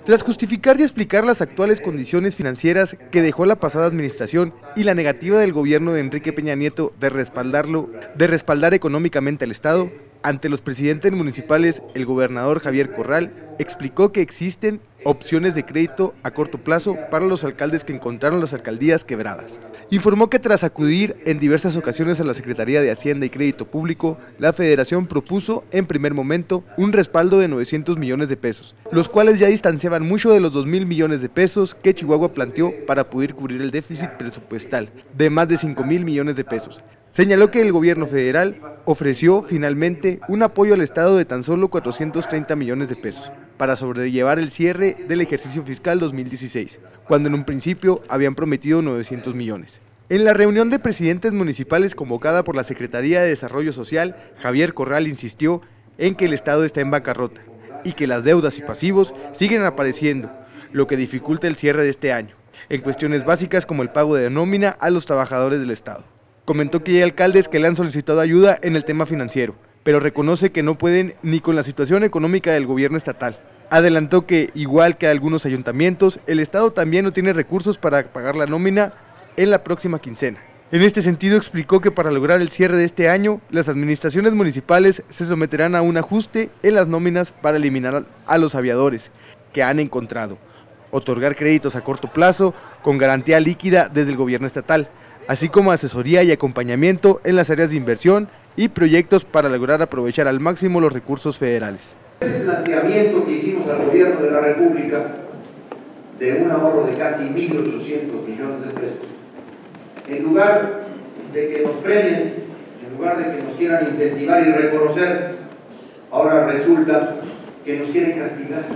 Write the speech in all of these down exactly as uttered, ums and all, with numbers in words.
Tras justificar y explicar las actuales condiciones financieras que dejó la pasada administración y la negativa del gobierno de Enrique Peña Nieto de respaldarlo, de respaldar económicamente al Estado, ante los presidentes municipales, el gobernador Javier Corral explicó que existen opciones de crédito a corto plazo para los alcaldes que encontraron las alcaldías quebradas. Informó que tras acudir en diversas ocasiones a la Secretaría de Hacienda y Crédito Público, la Federación propuso en primer momento un respaldo de novecientos millones de pesos, los cuales ya distanciaban mucho de los dos mil millones de pesos que Chihuahua planteó para poder cubrir el déficit presupuestal de más de cinco mil millones de pesos. Señaló que el gobierno federal ofreció finalmente un apoyo al Estado de tan solo cuatrocientos treinta millones de pesos para sobrellevar el cierre del ejercicio fiscal dos mil dieciséis, cuando en un principio habían prometido novecientos millones. En la reunión de presidentes municipales convocada por la Secretaría de Desarrollo Social, Javier Corral insistió en que el Estado está en bancarrota y que las deudas y pasivos siguen apareciendo, lo que dificulta el cierre de este año, en cuestiones básicas como el pago de nómina a los trabajadores del Estado. Comentó que hay alcaldes que le han solicitado ayuda en el tema financiero, pero reconoce que no pueden ni con la situación económica del gobierno estatal. Adelantó que, igual que algunos ayuntamientos, el Estado también no tiene recursos para pagar la nómina en la próxima quincena. En este sentido, explicó que para lograr el cierre de este año, las administraciones municipales se someterán a un ajuste en las nóminas para eliminar a los aviadores que han encontrado, otorgar créditos a corto plazo con garantía líquida desde el gobierno estatal, así como asesoría y acompañamiento en las áreas de inversión y proyectos para lograr aprovechar al máximo los recursos federales. Ese planteamiento que hicimos al gobierno de la República de un ahorro de casi mil ochocientos millones de pesos, en lugar de que nos frenen, en lugar de que nos quieran incentivar y reconocer, ahora resulta que nos quieren castigar.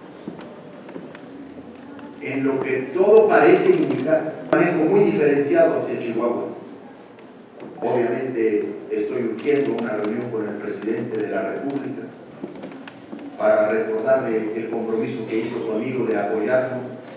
En lo que todo parece indicar un manejo muy diferenciado hacia Chihuahua. Obviamente estoy urgiendo una reunión con el presidente de la República para recordarle el compromiso que hizo conmigo de apoyarnos